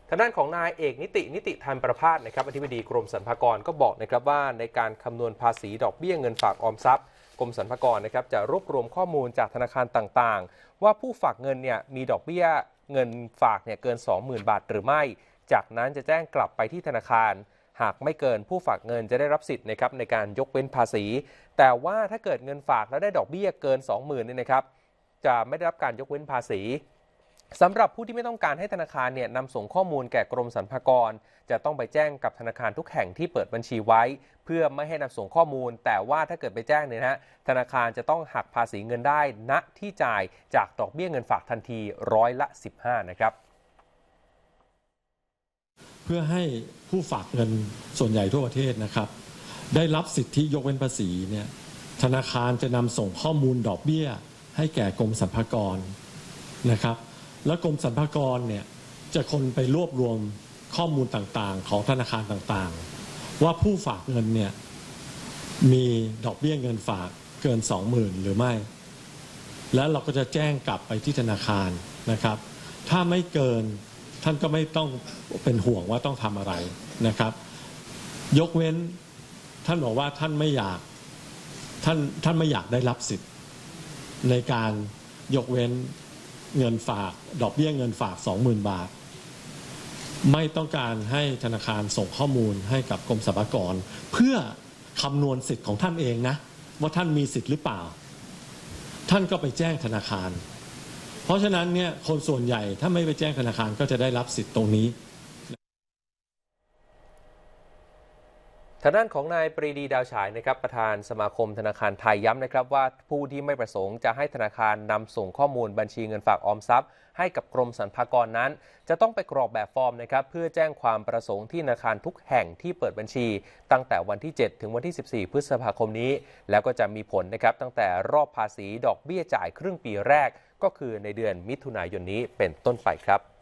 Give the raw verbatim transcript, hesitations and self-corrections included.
ทางด้านของนายเอกนิตินิติธันประภาสนะครับอธิบดีกรมสรรพากรก็บอกนะครับว่าในการคำนวณภาษีดอกเบี้ยเงินฝากออมทรัพย์กรมสรรพากรนะครับจะรวบรวมข้อมูลจากธนาคารต่างๆว่าผู้ฝากเงินเนี่ยมีดอกเบี้ยเงินฝากเนี่ยเกิน สองหมื่น บาทหรือไม่จากนั้นจะแจ้งกลับไปที่ธนาคารหากไม่เกินผู้ฝากเงินจะได้รับสิทธิ์นะครับในการยกเว้นภาษีแต่ว่าถ้าเกิดเงินฝากแล้วได้ดอกเบี้ยเกิน สองหมื่น เนี่ยนะครับจะไม่ได้รับการยกเว้นภาษีสำหรับผู้ที่ไม่ต้องการให้ธนาคารเนี่ยนำส่งข้อมูลแก่กรมสรรพากรจะต้องไปแจ้งกับธนาคารทุกแห่งที่เปิดบัญชีไว้เพื่อไม่ให้นำส่งข้อมูลแต่ว่าถ้าเกิดไปแจ้งเนี่ยนะธนาคารจะต้องหักภาษีเงินได้ณที่จ่ายจากดอกเบี้ยเงินฝากทันทีร้อยละสิบห้านะครับเพื่อให้ผู้ฝากเงินส่วนใหญ่ทั่วประเทศนะครับได้รับสิทธิยกเว้นภาษีเนี่ยธนาคารจะนำส่งข้อมูลดอกเบี้ยให้แก่กรมสรรพากรนะครับและกรมสรรพากรเนี่ยจะคนไปรวบรวมข้อมูลต่างๆของธนาคารต่างๆว่าผู้ฝากเงินเนี่ยมีดอกเบี้ยเงินฝากเกิน สองหมื่น หรือไม่แล้วเราก็จะแจ้งกลับไปที่ธนาคารนะครับถ้าไม่เกินท่านก็ไม่ต้องเป็นห่วงว่าต้องทำอะไรนะครับยกเว้นท่านบอกว่าท่านไม่อยากท่านท่านไม่อยากได้รับสิทธิ์ในการยกเว้นเงินฝากดอกเบี้ยเงินฝาก สองหมื่น บาทไม่ต้องการให้ธนาคารส่งข้อมูลให้กับกรมสรรพากรเพื่อคำนวณสิทธิ์ของท่านเองนะว่าท่านมีสิทธิ์หรือเปล่าท่านก็ไปแจ้งธนาคารเพราะฉะนั้นเนี่ยคนส่วนใหญ่ถ้าไม่ไปแจ้งธนาคารก็จะได้รับสิทธิ์ตรงนี้ทางด้านของนายปรีดีดาวฉายนะครับประธานสมาคมธนาคารไทยย้ำนะครับว่าผู้ที่ไม่ประสงค์จะให้ธนาคารนำส่งข้อมูลบัญชีเงินฝากออมทรัพย์ให้กับกรมสรรพากรนั้นจะต้องไปกรอกแบบฟอร์มนะครับเพื่อแจ้งความประสงค์ที่ธนาคารทุกแห่งที่เปิดบัญชีตั้งแต่วันที่เจ็ดถึงวันที่สิบสี่พฤษภาคมนี้แล้วก็จะมีผลนะครับตั้งแต่รอบภาษีดอกเบี้ยจ่ายครึ่งปีแรกก็คือในเดือนมิถุนายนนี้เป็นต้นไปครับ